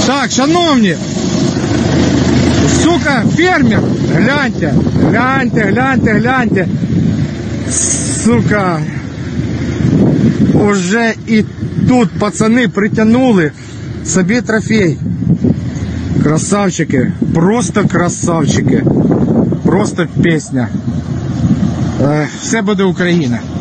Так, шановні, сука, фермер, гляньте, гляньте, гляньте, гляньте, сука, уже і тут пацани притягнули собі трофей. Красавчики, просто красавчики, просто пісня. Все буде Україна.